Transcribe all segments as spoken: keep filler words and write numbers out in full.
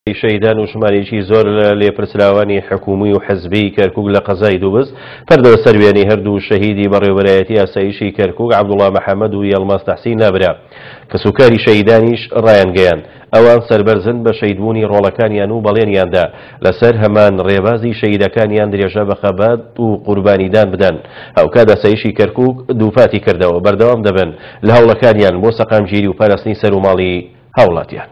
شەهیدان و ژمارەیەکی زۆر لە لێپرسراوانی حکوومی و حزبی کەرکووک لە قەزای دووبز پەردەوە سەر وێنەی هەردوو شەهیدی بەڕێوەبەرایەتی ئاسایشی کەرکووک عەبدوڵڵا محەممەد و یەڵماس تەحسین نابرا کە سوکاری شەهیدانیش ڕایانگەیاند. ئەوان سەربەرزن بە شەیدبوونی ڕۆڵەکانیان و بەڵێنیاندا لەسەر هەمان ڕێبازی شەهیدەکانیان درێژە بە خەبات و قوربانیدان بدەن. هەوکات ئاسایشی کەرکووک دووپاتی کردەوە بەردەوام دەبن لە هەوڵەکانیان بۆ سەقامگیری و پاراستنی سەر و ماڵی هاوڵاتیان.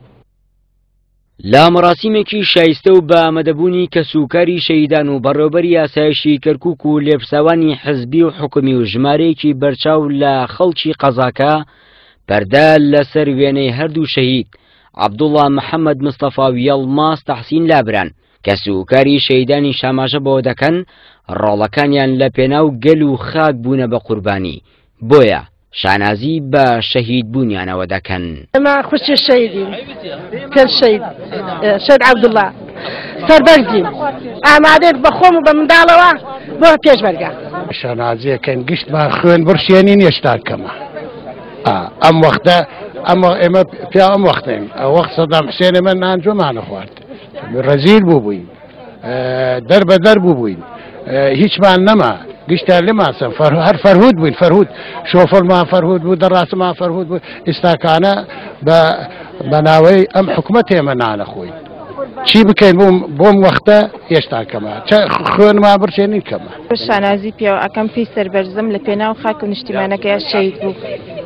لا مەراسیمێکی شایستە و بە ئامادەبوونی کە سوکاری شەهیدان و بەڕێوەبەری ئاسایشی کەرکووک و لێپرساوانی حزبی و حکومی و ژمارەیەکی بەرچاو لە خەڵکی قەزاکە پەردە لەسەر وێنەی هەردوو شەهید عەبدوڵڵا محەممەد مستەفا و یەڵماس تەحسین لابران کە سوکاری شەهیدانی شاماژە بەوە دەکەن ڕۆڵەکانیان لە پێناو گەل و خاک بوونە بە قوربانی. بۆیە شانازی بە شەهید بوونیانەوە دەکەن. ئەمە خوشی شەهیدین پێر شەهید شەهید عەبدوڵڵا سەربەرزین ئامادەیت بە خۆم و بە منداڵەوە بۆ پێشمەرگە. شانازیەکەن گشتمان خوێن بڕشێنین هێشتا کەمە. ئەم وەختە ئەمە ئێمە پیا ئەم وەختین ئەوەخت سەدام حوسێن ئێمە نان جۆمانە خوارد ڕەزیل بوو بووین دەربەدەر بوو بووین هیچمان نەما گشتان لێماسە هەر فەرهود بووین فەرهود شۆفەرمان فەرهود بوو دەڕاستمان فەرهود بوو ئێستاکانە بە ناوەی ئەم حکومەت ئێمە نانەخۆین چی بکەین بۆم وەختە هێشتا کەمە خوێنمان بڕچێنین کەمە. شانازی پیاوە ئەەکەم پێی سەربەرزم لە پێناو خاک و نیشتیمانەکەی شەهید بوو.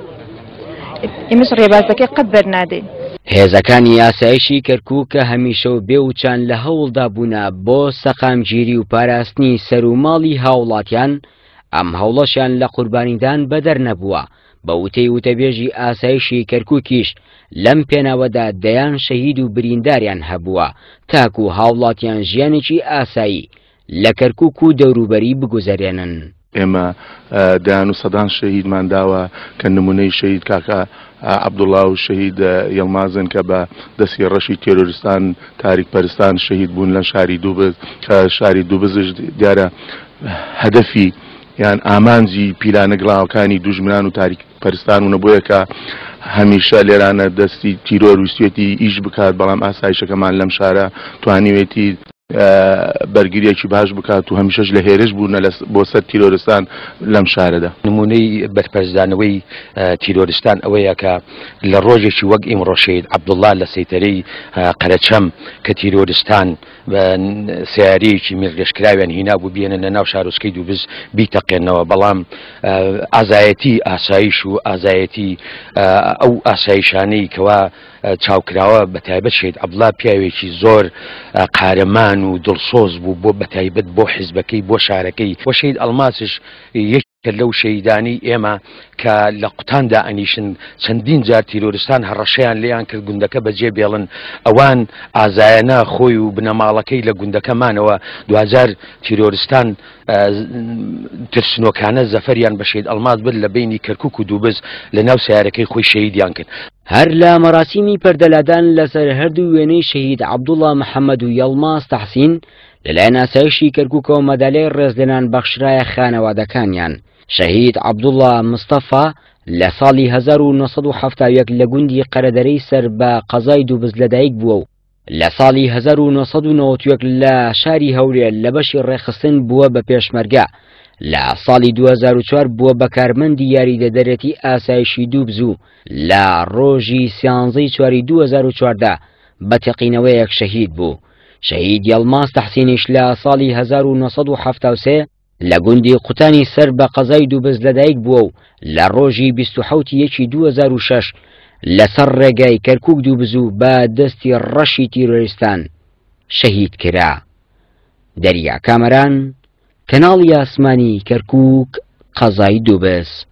ئێمەش ڕێبازەکەی قەت بەرنادەین. هێزەکانی ئاسایشی کەرکووک کە هەمیشە و بێوچان لە هەوڵدا بوونە بۆ سەقامگیری و پاراستنی سەر و ماڵی هاوڵاتیان ئەم هەوڵەشیان لە قوربانیدان بەدەر نەبووە. بە وتەی وتەبێژی ئاسایشی کەرکووکیش لەم پێناوەدا دەیان شەهید و برینداریان هەبووە تاکو و هاوڵاتیان ژیانێکی ئاسایی لە کەرکووک و دەوروبەری بگوزارێنن. ئێمە دایان و سەدان شەهیدمان داوە کە نمونەی شەهید کاکە عەبدوڵڵا و شەهید یەڵمازن کە بە دەستی ڕەشی تێرۆریستان تاریکپەرستان شەهید بوون لە شاری دووبز کە شاری دووبزش دیارە هەدەفی یان ئامانجی پیلانە گڵاوەکانی دوژمنان و تاریکپەرستان و نەبووە کە هەمیشە لێرانە دەستی تیرۆر ویستێتی ئیش بکات بەڵام ئاسایشەکەمان لەم شارە توانیوێتی بەرگریەکی باش بکات و هەمیشەش لە هێرش بوون بۆ سەر تیرۆرستان لەم شارەدا. نمونەی بەرپەرزدانەوەی تیرۆرستان ئەوەیە کە لە ڕۆژێکی وەک ئیمڕۆ شەهید عەبدوڵڵا لە سەیتەرەی قەرەچەم کە تیرۆرستان سیارەیەکی میرگەشکراویان هینابوو بێنن لە ناو شارۆچکەی دووبز بیتەقێنەوە بەڵام ئازایەتی ئاسایش و ئازایەتی ئەو ئاسایشانەی کەوا چاوکراوە بەتایبەت شەهید عەبدوڵڵا پیاوێکی زۆر قارەمان و دڵسۆز بوو بۆ بەتایبەت بۆ حیزبەکەی بۆ شارەکەی وە شەهید ئەڵماسش یەکێکە لەو شەهیدانی ئێمە کە لە قوتاندا ئەنیشن چەندین جار تیرۆرستان هەڕەشەیان لێیان کرد گوندەکە بەجێ بێڵن ئەوان ئازایەنە خۆی و بنەماڵەکەی لە گوندەکەمانەوە دوجار تیرۆرستان ترسنۆکانە زەفەریان بە شەهید ئەڵماس برد لە بینی کەرکووک و دووبز لە ناو سیارەکەی خۆی شەهیدیان کرد. هەر لە مەراسیمی پەردەلادان لەسەر هەردوو وێنەی شەهید عەبدوڵڵا محەممەد و یەڵماس تەحسین لەلایەن ئاسایشی کەرکووکەوە مەدالیای ڕێزلێنان بەخشرایە خانەوادەکانیان. شەهید عەبدوڵڵا مستەفا لە ساڵی هەزار و نۆ سەد و هەفتاد و یەک لە گوندی قەرەدەرەی سەر بە قەزای دووبز لەدایک بووە و لە ساڵی هەزار و نۆ سەد و نەوەت و یەک لە شاری هەورێ لە بەشی ڕێخستن بووە بە پێشمەرگە. لە ساڵی دوو هەزار و چوار بووە بەکارمەندی یاریدەدەرێتی ئاسایشی دووبز و لە ڕۆژی سیانزەی چواری دوو هەزار و چواردە بە تەقینەوەیەک شەهید بوو. شەهید یەڵماس تەحسینیش لە ساڵی هەزار و نۆ سەد و هەفتاد و سێ لە گوندی قوتانی سەر بە قەزای دووبز لەدایک بووە و لە ڕۆژی بیست و حەوتی یەکی دوو هەزار و شەش لەسەر ڕێگای کەرکووک دووبز و بە دەستی ڕەشی تیرۆریستان شەهید کرا. دەریا کامەران، کەناڵی ئاسمانی کەرکووک، قەزای دووبز.